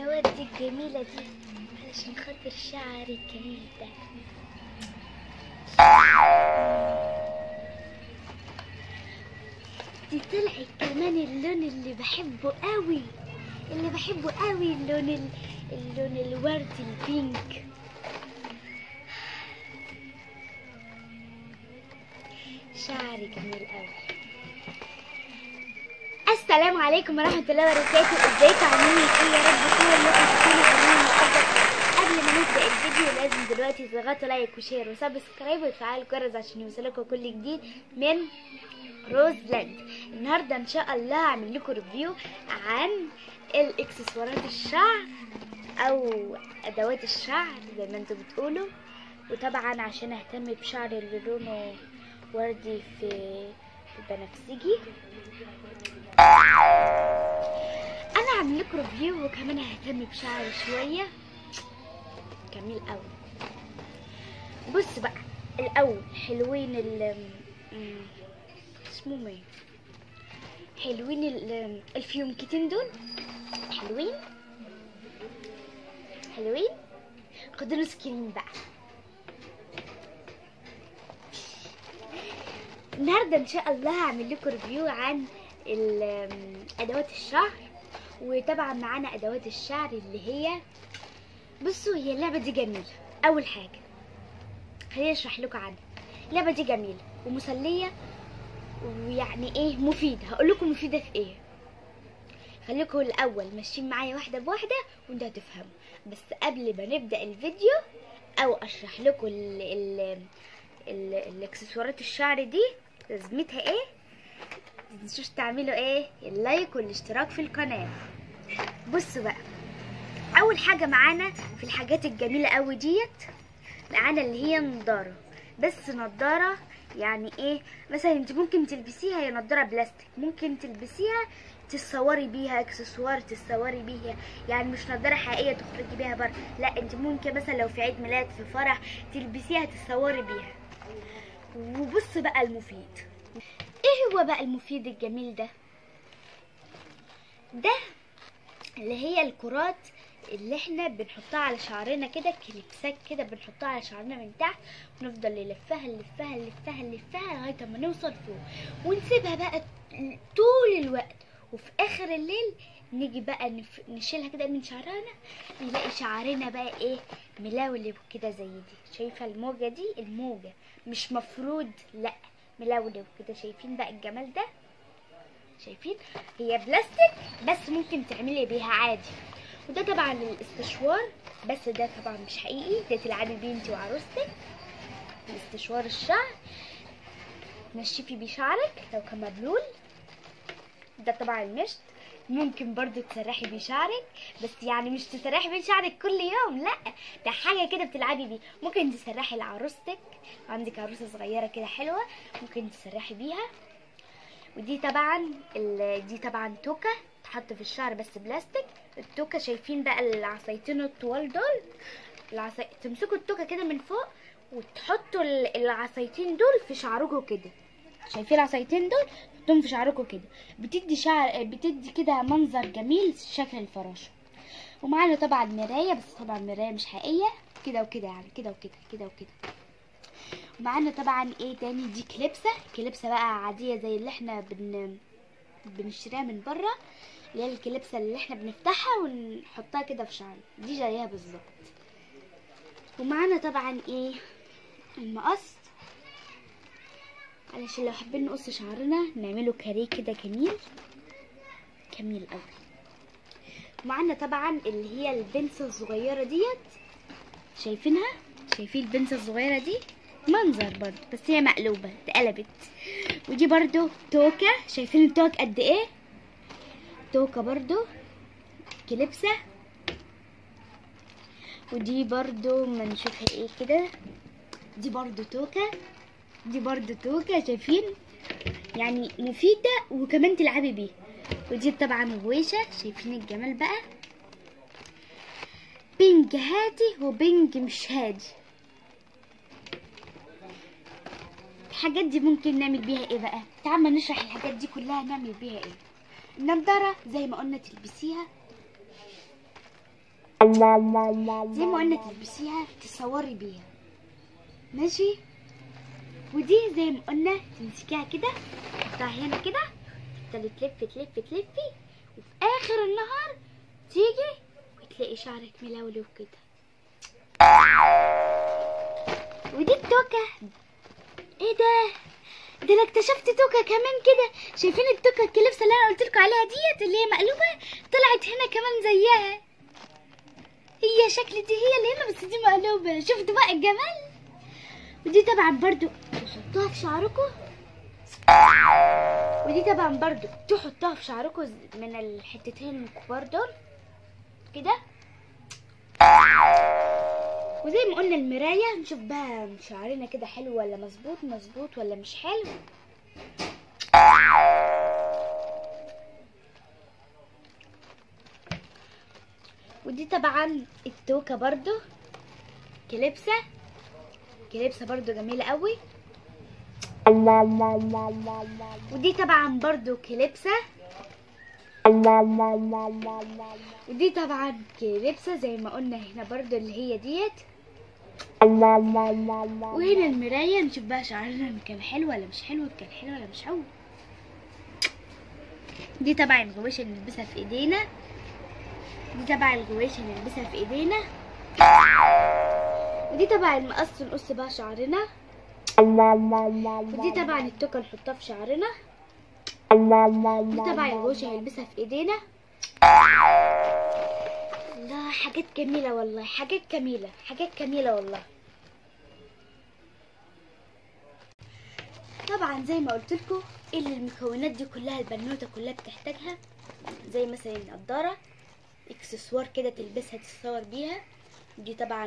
الادوات دي الجميله دي علشان خاطر شعري الجميل ده. دي طلعت كمان اللون اللي بحبه قوي، اللون الوردي البينك. شعري جميل قوي. السلام عليكم ورحمه الله وبركاته. ازيكم عاملين ايه؟ يا رب كلكم تكونوا عاملين مفضل. قبل ما نبدا الفيديو لازم دلوقتي تضغطوا لايك وشير وسبسكرايب وتفعلوا الجرس عشان يوصلكم كل جديد من روزلاند. النهارده ان شاء الله هعمل لكم ريفيو عن الاكسسوارات الشعر او ادوات الشعر زي ما انتم بتقولوا، وطبعا عشان اهتم بشعري اللي لونه وردي في البنفسجي انا هعمل لكم ريفيو، وكمان ههتم بشعري شويه. جميل قوي. بص بقى، الاول حلوين اسمهم ايه، حلوين الفيونكتين دول، حلوين. خدوا له سكرين بقى. النهارده ان شاء الله هعمل لكم ريفيو عن ادوات الشعر، وطبعا معانا ادوات الشعر اللي هي، بصوا هي اللعبه دي جميله. اول حاجه خليني اشرح لكم عنها. اللعبه دي جميله ومسليه ويعني ايه مفيده. هقول لكم مفيده في ايه. خليكم الاول ماشيين معايا واحده بواحده وانتوا هتفهموا. بس قبل ما نبدا الفيديو او اشرح لكم الاكسسوارات الشعر دي لازمتها ايه، متنسوش تعملوا ايه اللايك والاشتراك في القناه. بصوا بقى، اول حاجه معانا في الحاجات الجميله قوي ديت، معانا اللي هي نضاره. بس نضاره يعني ايه، مثلا انت ممكن تلبسيها هي نضاره بلاستيك، ممكن تلبسيها تتصوري بيها، اكسسوار تتصوري بيها، يعني مش نضاره حقيقيه تخرجي بيها بره، لا انت ممكن مثلا لو في عيد ميلاد في فرح تلبسيها تتصوري بيها. وبص بقى المفيد، ايه هو بقى المفيد الجميل ده اللي هي الكرات اللي احنا بنحطها على شعرنا كده، كليبسات كده بنحطها على شعرنا من تحت، ونفضل نلفها لغايه ما نوصل فوق، ونسيبها بقى طول الوقت. وفي اخر الليل نيجي بقى نشيلها كده من شعرنا، نلاقي شعرنا بقى ايه، ملولب كده زي دي. شايفه الموجه دي؟ الموجه مش مفرود، لا ملولب كده. شايفين بقى الجمال ده؟ شايفين؟ هي بلاستيك بس ممكن تعملي بيها عادي. وده طبعا الاستشوار، بس ده طبعا مش حقيقي، ده تلعبي بيه انتي وعروستك. الاستشوار الشعر تنشفي بيه شعرك لو كان مبلول. ده طبعا المشط، ممكن برضو تسرحي بيه شعرك، بس يعني مش تسرحي بيه شعرك كل يوم، لا ده حاجه كده بتلعبي بيه. ممكن تسرحي لعروستك، عندك عروسه صغيره كده حلوه ممكن تسرحي بيها. ودي طبعا دي طبعا توكه تحط في الشعر بس بلاستيك. التوكه شايفين بقى العصايتين الطوال دول، تمسكوا التوكه كده من فوق وتحطوا العصايتين دول في شعركم كده. شايفين العصايتين دول؟ تحطهم في شعركم كده، بتدي كده منظر جميل شكل الفراشه. ومعانا طبعا مرايه، بس طبعا مرايه مش حقيقيه، كده وكده يعني، كده وكده. ومعانا طبعا ايه تاني، دي كليبسه بقى عاديه زي اللي احنا بنشتريها من بره، اللي هي الكليبسه اللي احنا بنفتحها ونحطها كده في شعرنا، دي زيها بالظبط. ومعانا طبعا ايه، المقص علشان لو حابين نقص شعرنا نعمله كاريه كده جميل قوي. ومعانا طبعا اللي هي البنسة الصغيره ديت، شايفين البنسة الصغيره دي؟ منظر برضو بس هي مقلوبه اتقلبت. ودي برضو توكه، شايفين التوك قد ايه؟ توكه برضو كليبسه. ودي برضو ما نشوفها ايه كده، دي برضو توكه، شايفين؟ يعني مفيده وكمان تلعبي بيه. ودي طبعا غويشه، شايفين الجمال بقى؟ بينج هادي وبينج مش هادي. الحاجات دي ممكن نعمل بيها ايه بقى؟ تعالوا نشرح الحاجات دي كلها نعمل بيها ايه. النضاره زي ما قلنا تلبسيها زي ما قلنا تلبسيها تصوري بيها، ماشي. ودي زي ما قلنا تمسكيها كده تحطها هنا كده، تفضلي تلفي وفي اخر النهار تيجي وتلاقي شعرك ملولو كده. ودي التوكة. ايه ده انا اكتشفت توكة كمان كده. شايفين التوكة الكلبسة اللي انا قلتلكوا عليها ديت اللي هي مقلوبة؟ طلعت هنا كمان زيها. هي شكل دي هي اللي هنا بس دي مقلوبة. شفتوا بقى الجمال؟ ودي طبعا برضو تحطوها في شعركم. ودي طبعا برضو تحطوها في شعركم من الحتتين الكبار دول كده. وزي ما قلنا المراية نشوف بقى شعرنا كده حلو ولا مظبوط ولا مش حلو. ودي طبعا التوكة برضو كلبسة برضو جميلة قوي. ودي طبعا برضو كلبسة. ودي طبعا كلبسة زي ما قلنا هنا برضو اللي هي ديت. وهنا المراية نشوف بقى شعرنا كان حلو ولا مش حلو، كان حلو ولا مش حلو. دي طبعا الغويشة اللي نلبسها في ايدينا. ودي طبعا المقص نقص بقى شعرنا. ودي طبعا التوكة نحطها في شعرنا. دي طبعا الغويشة هنلبسها في ايدينا. الله حاجات جميلة والله، حاجات جميلة والله. طبعا زي ما قلت لكم المكونات دي كلها البنوته كلها بتحتاجها، زي مثلا النضاره، اكسسوار كده تلبسها تتصور بيها. دي طبعا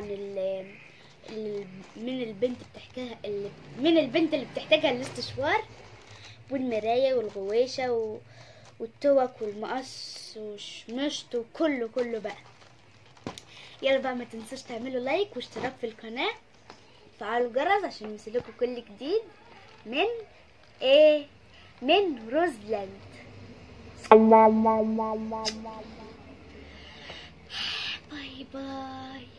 من البنت اللي بتحتاجها الاستشوار، والمرايه والغويشه والتوك والمقص وشمشط وكله بقى. يلا بقى ما تنسوش تعملوا لايك واشتراك في القناه، فعلوا الجرس عشان يوصلكوا كل جديد من روزلاند. باي باي.